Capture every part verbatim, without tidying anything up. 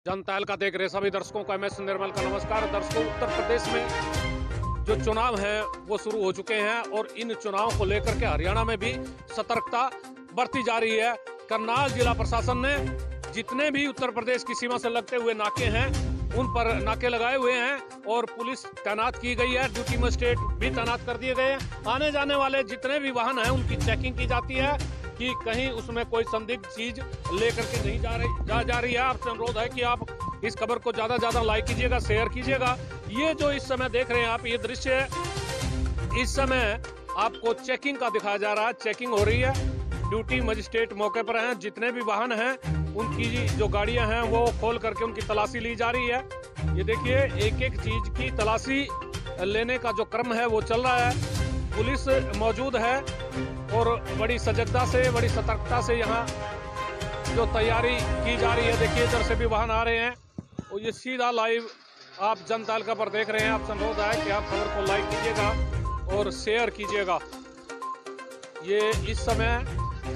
जनता का देख रहे सभी दर्शकों को एम एस निर्मल का नमस्कार। दर्शकों, उत्तर प्रदेश में जो चुनाव हैं वो शुरू हो चुके हैं और इन चुनावों को लेकर के हरियाणा में भी सतर्कता बरती जा रही है। करनाल जिला प्रशासन ने जितने भी उत्तर प्रदेश की सीमा से लगते हुए नाके हैं उन पर नाके लगाए हुए हैं और पुलिस तैनात की गई है। ड्यूटी मजिस्ट्रेट भी तैनात कर दिए गए हैं। आने जाने वाले जितने भी वाहन हैं उनकी चेकिंग की जाती है कि कहीं उसमें कोई संदिग्ध चीज लेकर के नहीं जा रही जा जा रही है। आपसे अनुरोध है कि आप इस खबर को ज्यादा ज्यादा लाइक कीजिएगा, शेयर कीजिएगा। ये जो इस समय देख रहे हैं आप, ये दृश्य इस समय आपको चेकिंग का दिखाया जा रहा है। चेकिंग हो रही है, ड्यूटी मजिस्ट्रेट मौके पर हैं। जितने भी वाहन हैं उनकी जो गाड़ियां हैं वो खोल करके उनकी तलाशी ली जा रही है। ये देखिए, एक एक चीज की तलाशी लेने का जो क्रम है वो चल रहा है। पुलिस मौजूद है और बड़ी सजगता से, बड़ी सतर्कता से यहाँ जो तैयारी की जा रही है। देखिए, इधर से भी वाहन आ रहे हैं और ये सीधा लाइव आप जनता का पर देख रहे हैं। आपसे अनुरोध है कि आप खबर को लाइक कीजिएगा और शेयर कीजिएगा। ये इस समय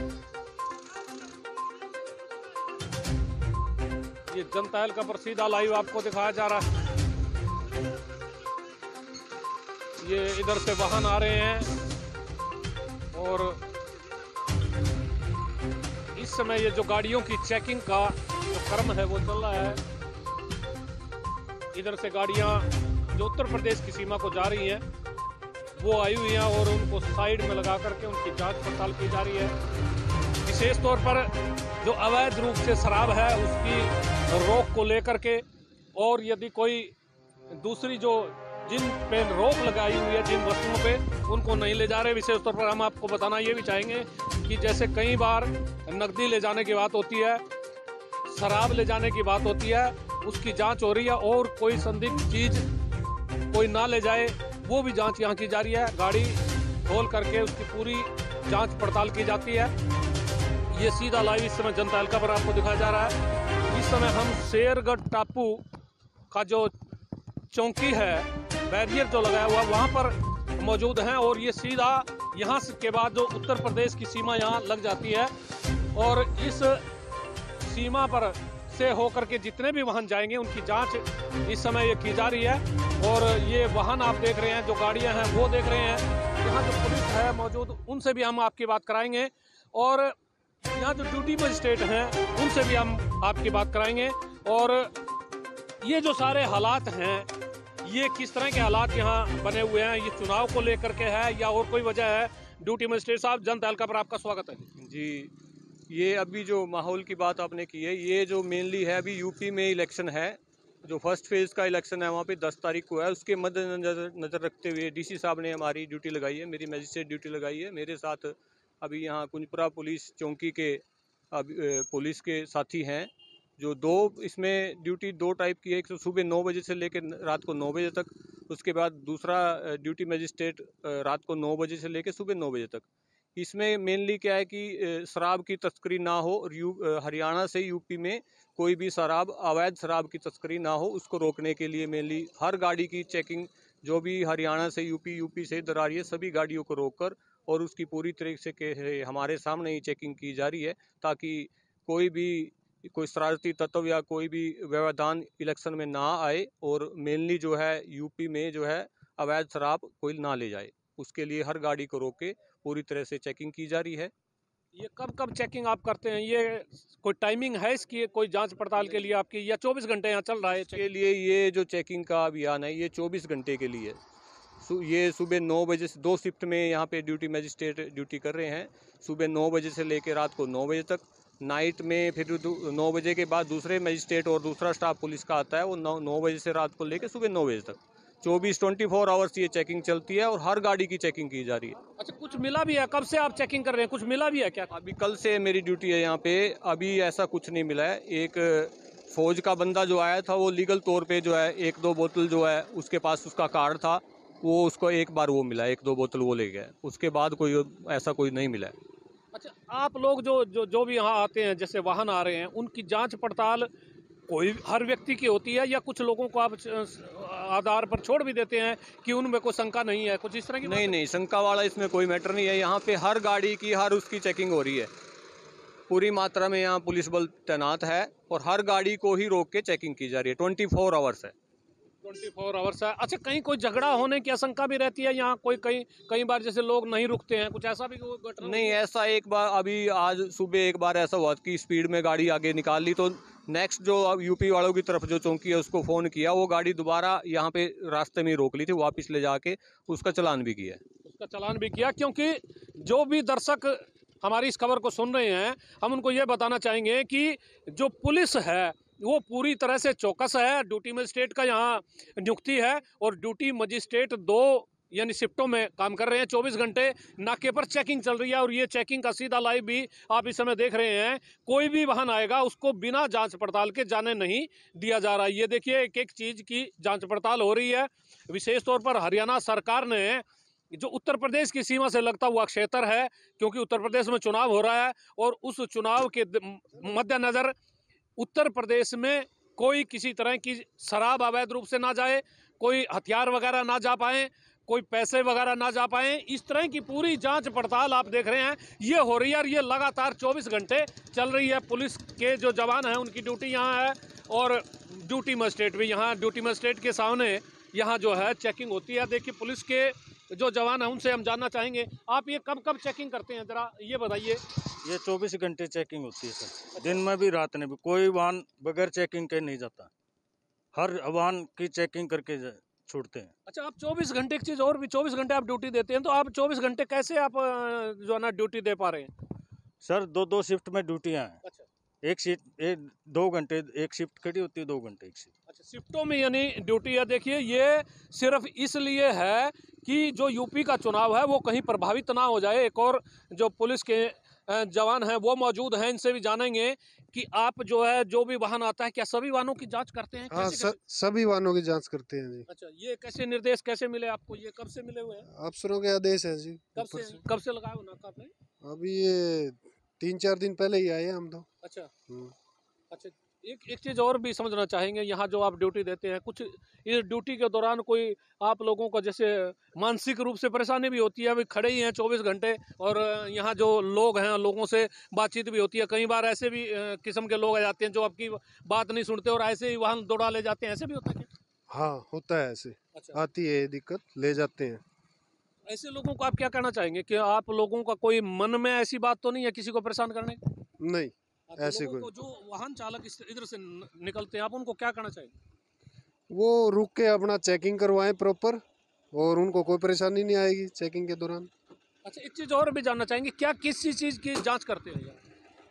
ये जनता का पर सीधा लाइव आपको दिखाया जा रहा है। ये इधर से वाहन आ रहे हैं और इस समय ये जो गाड़ियों की चेकिंग का जो क्रम है वो चल रहा है। इधर से गाड़ियां जो उत्तर प्रदेश की सीमा को जा रही हैं वो आई हुई हैं और उनको साइड में लगा करके उनकी जांच पड़ताल की जा रही है। विशेष तौर पर जो अवैध रूप से शराब है उसकी रोक को लेकर के, और यदि कोई दूसरी जो जिन पे रोक लगाई हुई है, जिन वस्तुओं पे, उनको नहीं ले जा रहे। विशेष तौर पर हम आपको बताना ये भी चाहेंगे कि जैसे कई बार नकदी ले जाने की बात होती है, शराब ले जाने की बात होती है, उसकी जांच हो रही है और कोई संदिग्ध चीज कोई ना ले जाए वो भी जांच यहाँ की जा रही है। गाड़ी खोल करके उसकी पूरी जांच पड़ताल की जाती है। ये सीधा लाइव इस समय जनता हल्का पर आपको दिखाया जा रहा है। इस समय हम शेरगढ़ टापू का जो चौकी है, बैरियर जो लगाया हुआ, वहाँ पर मौजूद हैं और ये सीधा यहाँ के बाद जो उत्तर प्रदेश की सीमा यहाँ लग जाती है और इस सीमा पर से होकर के जितने भी वाहन जाएंगे उनकी जांच इस समय ये की जा रही है। और ये वाहन आप देख रहे हैं, जो गाड़ियां हैं वो देख रहे हैं। यहाँ जो पुलिस है मौजूद, उनसे भी हम आपकी बात कराएंगे और यहाँ जो ड्यूटी मजिस्ट्रेट हैं उनसे भी हम आपकी बात कराएंगे। और ये जो सारे हालात हैं, ये किस तरह के हालात यहाँ बने हुए हैं, ये चुनाव को लेकर के है या और कोई वजह है? ड्यूटी मजिस्ट्रेट साहब, जनता हल्का पर आपका स्वागत है। जी, ये अभी जो माहौल की बात आपने की है, ये जो मेनली है, अभी यूपी में इलेक्शन है, जो फर्स्ट फेज़ का इलेक्शन है वहाँ पे दस तारीख को है। उसके मद्देनजर नज़र रखते हुए डीसी साहब ने हमारी ड्यूटी लगाई है, मेरी मजिस्ट्रेट ड्यूटी लगाई है। मेरे साथ अभी यहाँ कुंजपुरा पुलिस चौकी के अभी पुलिस के साथी हैं, जो दो इसमें ड्यूटी दो टाइप की है। एक तो सुबह नौ बजे से लेकर रात को नौ बजे तक, उसके बाद दूसरा ड्यूटी मजिस्ट्रेट रात को नौ बजे से लेकर सुबह नौ बजे तक। इसमें मेनली क्या है कि शराब की तस्करी ना हो और यू हरियाणा से यूपी में कोई भी शराब, अवैध शराब की तस्करी ना हो, उसको रोकने के लिए मेनली हर गाड़ी की चेकिंग, जो भी हरियाणा से यूपी यूपी से इधर आ रही है, सभी गाड़ियों को रोककर और उसकी पूरी तरीके से के हमारे सामने ही चेकिंग की जा रही है, ताकि कोई भी कोई शरारती तत्व या कोई भी व्यवधान इलेक्शन में ना आए और मेनली जो है यूपी में जो है अवैध शराब कोई ना ले जाए। उसके लिए हर गाड़ी को रोक के पूरी तरह से चेकिंग की जा रही है। ये कब कब चेकिंग आप करते हैं? ये कोई टाइमिंग है इसकी, कोई जांच पड़ताल के लिए आपकी, या चौबीस घंटे यहाँ चल रहा है? इसके लिए ये जो चेकिंग का अभियान है ये चौबीस घंटे के लिए। ये सुबह नौ बजे से दो शिफ्ट में यहाँ पे ड्यूटी मजिस्ट्रेट ड्यूटी कर रहे हैं। सुबह नौ बजे से लेकर रात को नौ बजे तक। नाइट में फिर नौ बजे के बाद दूसरे मजिस्ट्रेट और दूसरा स्टाफ पुलिस का आता है, वो नौ नौ बजे से रात को लेकर सुबह नौ बजे तक चौबीस ट्वेंटी फोर आवर्स ये चेकिंग चलती है और हर गाड़ी की चेकिंग की जा रही है। अच्छा, कुछ मिला भी है? कब से आप चेकिंग कर रहे हैं? कुछ मिला भी है क्या? अभी कल से मेरी ड्यूटी है यहाँ पे, अभी ऐसा कुछ नहीं मिला है। एक फौज का बंदा जो आया था वो लीगल तौर पे जो है एक दो बोतल जो है उसके पास उसका कार्ड था, वो उसको एक बार वो मिला, एक दो बोतल वो ले गया। उसके बाद कोई ऐसा कोई नहीं मिला है। अच्छा, आप लोग जो जो जो भी यहाँ आते हैं, जैसे वाहन आ रहे हैं, उनकी जांच पड़ताल कोई हर व्यक्ति की होती है या कुछ लोगों को आप आधार पर छोड़ भी देते हैं कि उनमें कोई शंका नहीं है, कुछ इस तरह की? नहीं नहीं, शंका वाला इसमें कोई मैटर नहीं है। यहाँ पे हर गाड़ी की हर उसकी चेकिंग हो रही है। पूरी मात्रा में यहाँ पुलिस बल तैनात है और हर गाड़ी को ही रोक के चेकिंग की जा रही है। ट्वेंटी फोर आवर्स है। ट्वेंटी फोर आवर्स है। अच्छा, कहीं कोई झगड़ा होने की आशंका भी रहती है यहाँ? कोई कई कई बार जैसे लोग नहीं रुकते हैं, कुछ ऐसा भी कोई घटना? नहीं, ऐसा एक बार अभी आज सुबह एक बार ऐसा हुआ कि स्पीड में गाड़ी आगे निकाल ली, तो नेक्स्ट जो अब यूपी वालों की तरफ जो चौकी है उसको फ़ोन किया, वो गाड़ी दोबारा यहाँ पे रास्ते में ही रोक ली थी, वापस ले जाके उसका चालान भी किया। उसका चालान भी किया, क्योंकि जो भी दर्शक हमारी इस खबर को सुन रहे हैं, हम उनको ये बताना चाहेंगे कि जो पुलिस है वो पूरी तरह से चौकस है। ड्यूटी मजिस्ट्रेट का यहाँ नियुक्ति है और ड्यूटी मजिस्ट्रेट दो यानी शिफ्टों में काम कर रहे हैं। चौबीस घंटे नाके पर चेकिंग चल रही है और ये चेकिंग का सीधा लाइव भी आप इस समय देख रहे हैं। कोई भी वाहन आएगा उसको बिना जांच पड़ताल के जाने नहीं दिया जा रहा है। ये देखिए, एक एक चीज़ की जांच पड़ताल हो रही है। विशेष तौर पर हरियाणा सरकार ने जो उत्तर प्रदेश की सीमा से लगता हुआ क्षेत्र है, क्योंकि उत्तर प्रदेश में चुनाव हो रहा है और उस चुनाव के मद्देनज़र उत्तर प्रदेश में कोई किसी तरह की शराब अवैध रूप से ना जाए, कोई हथियार वगैरह ना जा पाए, कोई पैसे वगैरह ना जा पाए, इस तरह की पूरी जांच पड़ताल आप देख रहे हैं ये हो रही है। और ये लगातार चौबीस घंटे चल रही है। पुलिस के जो जवान हैं उनकी ड्यूटी यहाँ है और ड्यूटी मजिस्ट्रेट भी यहाँ। ड्यूटी मजिस्ट्रेट के सामने यहाँ जो है चेकिंग होती है। देखिए, पुलिस के जो जवान हैं उनसे हम जानना चाहेंगे, आप ये कब कब चेकिंग करते हैं, ज़रा ये बताइए। ये चौबीस घंटे चेकिंग होती है सर, दिन में भी रात में भी। कोई वाहन बगैर चेकिंग के नहीं जाता, हर वाहन की चेकिंग करके छोड़ते हैं। अच्छा, आप चौबीस घंटे की चीज़ और भी चौबीस घंटे आप ड्यूटी देते हैं, तो आप चौबीस घंटे कैसे आप जो है ना ड्यूटी दे पा रहे हैं? सर दो दो शिफ्ट में ड्यूटियाँ हैं। अच्छा, एक शिफ्ट एक दो घंटे एक शिफ्ट खड़ी होती है, दो घंटे एक शिफ्ट। अच्छा, शिफ्टों में यानी ड्यूटी है। देखिए, ये सिर्फ इसलिए है कि जो यूपी का चुनाव है वो कहीं प्रभावित ना हो जाए। एक और जो पुलिस के जवान हैं वो मौजूद हैं, इनसे भी जानेंगे कि आप जो है जो भी वाहन आता है क्या सभी वाहनों की जांच करते हैं? हाँ, कैसे, स, सभी वाहनों की जांच करते हैं जी। अच्छा, ये कैसे निर्देश कैसे मिले आपको? ये कब से मिले हुए हैं? अफसरों के आदेश है जी। कब से, से कब से लगाए हो नाका आपने? अभी ये तीन चार दिन पहले ही आए हैं हम तो। अच्छा, हम्म। अच्छा, एक एक चीज़ और भी समझना चाहेंगे, यहाँ जो आप ड्यूटी देते हैं, कुछ इस ड्यूटी के दौरान कोई आप लोगों को जैसे मानसिक रूप से परेशानी भी होती है? अभी खड़े ही हैं चौबीस घंटे और यहाँ जो लोग हैं लोगों से बातचीत भी होती है। कई बार ऐसे भी किस्म के लोग आ जाते हैं जो आपकी बात नहीं सुनते और ऐसे ही वाहन दौड़ा ले जाते हैं, ऐसे भी होता है क्या? हाँ, होता है ऐसे। अच्छा, आती है ये दिक्कत, ले जाते हैं। ऐसे लोगों को आप क्या कहना चाहेंगे कि आप लोगों का कोई मन में ऐसी बात तो नहीं है किसी को परेशान करने की? नहीं, तो ऐसे लोगों कोई को जो वाहन चालक इस- इधर से न- निकलते हैं, आप उनको क्या कहना चाहेंगे? वो रुक के अपना चेकिंग करवाएं प्रॉपर, और उनको कोई परेशानी नहीं आएगी चेकिंग के दौरान। अच्छा, एक चीज़ और भी जानना चाहेंगे, क्या किस चीज़ की जांच करते हैं यार?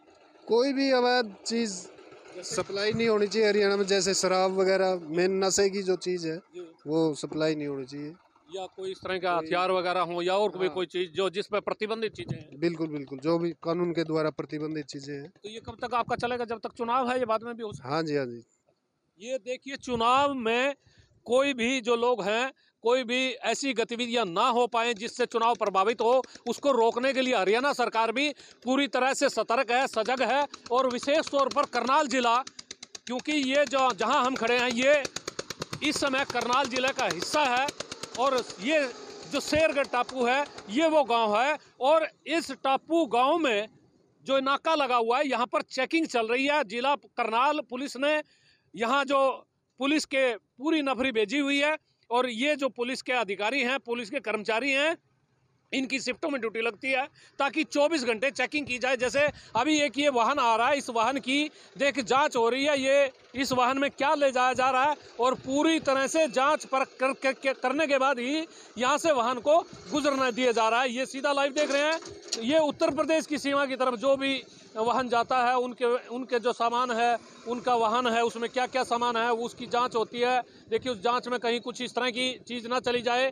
कोई भी अवैध चीज़ सप्लाई नहीं होनी चाहिए हरियाणा में, जैसे शराब वगैरह, मेन नशे की जो चीज़ है जी। वो सप्लाई नहीं होनी चाहिए। या कोई इस तरह का हथियार वगैरह हो या और भी हाँ। कोई चीज़ जो जिस पर प्रतिबंधित चीज़ें हैं, बिल्कुल बिल्कुल, जो भी कानून के द्वारा प्रतिबंधित चीज़ें हैं। तो ये कब तक आपका चलेगा? जब तक चुनाव है, ये बाद में भी हो सकता हाँ जी, हाँ जी। है? ये देखिए, चुनाव में कोई भी जो लोग हैं, कोई भी ऐसी गतिविधियां ना हो पाए जिससे चुनाव प्रभावित हो, उसको रोकने के लिए हरियाणा सरकार भी पूरी तरह से सतर्क है, सजग है। और विशेष तौर पर करनाल जिला, क्योंकि ये जो जहां हम खड़े हैं ये इस समय करनाल जिले का हिस्सा है और ये जो शेरगढ़ टापू है ये वो गांव है और इस टापू गांव में जो नाका लगा हुआ है यहाँ पर चेकिंग चल रही है। जिला करनाल पुलिस ने यहाँ जो पुलिस के पूरी नफरी भेजी हुई है और ये जो पुलिस के अधिकारी हैं, पुलिस के कर्मचारी हैं, इनकी शिफ्टों में ड्यूटी लगती है ताकि चौबीस घंटे चेकिंग की जाए। जैसे अभी एक ये वाहन आ रहा है, इस वाहन की देख जांच हो रही है, ये इस वाहन में क्या ले जाया जा रहा है और पूरी तरह से जांच पर कर, कर, कर, करने के बाद ही यहाँ से वाहन को गुजरने दिया जा रहा है। ये सीधा लाइव देख रहे हैं, ये उत्तर प्रदेश की सीमा की तरफ जो भी वाहन जाता है उनके उनके जो सामान है, उनका वाहन है, उसमें क्या क्या सामान है उसकी जाँच होती है। देखिए, उस जाँच में कहीं कुछ इस तरह की चीज़ ना चली जाए।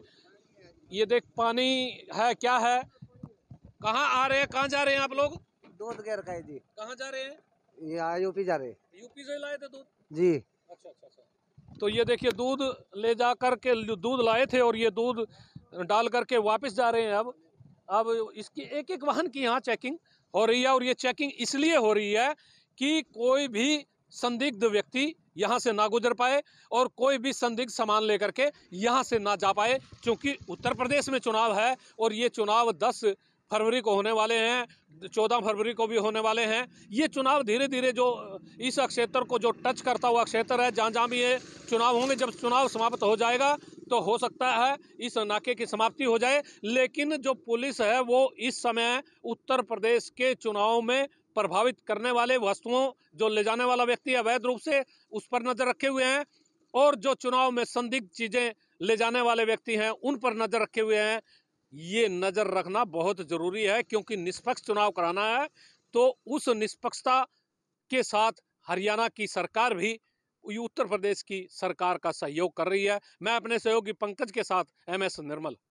ये देख, पानी है, क्या है, कहाँ आ रहे हैं, कहाँ जा रहे हैं आप लोग? दूध गिर गए जी। कहाँ जा रहे हैं? यहाँ यूपी जा रहे। यूपी से लाए थे दूध? जी। अच्छा अच्छा अच्छा। तो ये देखिए, दूध ले जा कर के दूध लाए थे और ये दूध डाल करके वापस जा रहे हैं। अब अब इसकी एक एक वाहन की यहाँ चेकिंग हो रही है और ये चेकिंग इसलिए हो रही है कि कोई भी संदिग्ध व्यक्ति यहाँ से ना गुजर पाए और कोई भी संदिग्ध सामान लेकर के यहाँ से ना जा पाए, क्योंकि उत्तर प्रदेश में चुनाव है और ये चुनाव दस फरवरी को होने वाले हैं, चौदह फरवरी को भी होने वाले हैं। ये चुनाव धीरे धीरे जो इस क्षेत्र को जो टच करता हुआ क्षेत्र है, जहाँ जहाँ भी ये चुनाव होंगे, जब चुनाव समाप्त हो जाएगा तो हो सकता है इस नाके की समाप्ति हो जाए। लेकिन जो पुलिस है वो इस समय उत्तर प्रदेश के चुनाव में प्रभावित करने वाले वस्तुओं, जो ले जाने वाला व्यक्ति अवैध रूप से, उस पर नजर रखे हुए हैं, और जो चुनाव में संदिग्ध चीजें ले जाने वाले व्यक्ति हैं उन पर नजर रखे हुए हैं। ये नजर रखना बहुत जरूरी है, क्योंकि निष्पक्ष चुनाव कराना है तो उस निष्पक्षता के साथ हरियाणा की सरकार भी उत्तर प्रदेश की सरकार का सहयोग कर रही है। मैं अपने सहयोगी पंकज के साथ एम एस निर्मल।